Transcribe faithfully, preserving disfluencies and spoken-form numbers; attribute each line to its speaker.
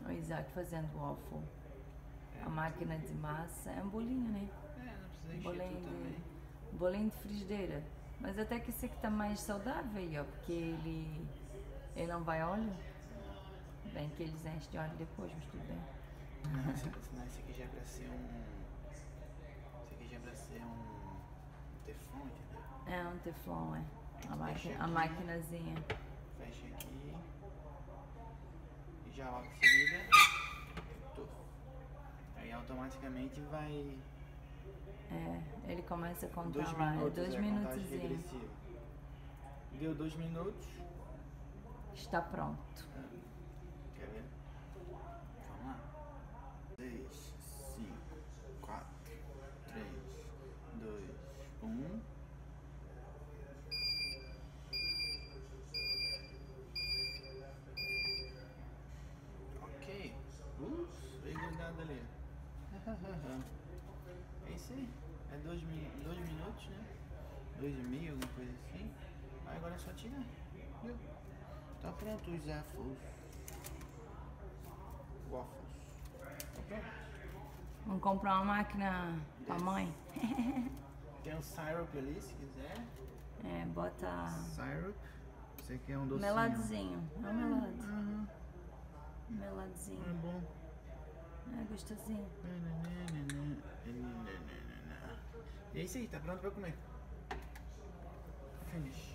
Speaker 1: O Isaac fazendo waffle.
Speaker 2: É,
Speaker 1: A máquina de massa é um bolinho, né?
Speaker 2: É, não precisa encher
Speaker 1: Bolinho
Speaker 2: tudo também.
Speaker 1: de, bolinho de frigideira. Mas até que esse aqui tá mais saudável aí, ó. Porque ele, ele não vai óleo. Bem que eles enchem de óleo depois, mas tudo bem.
Speaker 2: Não, esse, não, esse aqui já é pra ser um... Esse aqui já é pra ser um... um teflon, entendeu?
Speaker 1: É um teflon, é. A, máquina, a
Speaker 2: aqui,
Speaker 1: maquinazinha.
Speaker 2: Fecha aqui. E já logo em seguida... Tô. Aí automaticamente vai...
Speaker 1: É, ele começa a contar
Speaker 2: Dois
Speaker 1: lá.
Speaker 2: minutos,
Speaker 1: é dois
Speaker 2: é, contagem
Speaker 1: minutos.
Speaker 2: regressiva. Deu dois minutos.
Speaker 1: Está pronto.
Speaker 2: Quer ver? Vamos lá. seis, cinco, quatro, três, dois, um. Ok. Ups, veio grudado ali. É isso aí. É dois, dois minutos, né? Dois e meio, alguma coisa assim. Aí agora é só tirar. Viu? Tá pronto os waffles. Waffles. Tá pronto.
Speaker 1: Vamos comprar uma máquina pra mãe?
Speaker 2: Tem um syrup ali, se quiser.
Speaker 1: É, bota
Speaker 2: Syrup. Você quer um docinho?
Speaker 1: meladozinho. É um melado.
Speaker 2: Uhum.
Speaker 1: Meladozinho.
Speaker 2: É bom.
Speaker 1: É gostosinho.
Speaker 2: E é isso aí, tá pronto pra comer. Finish.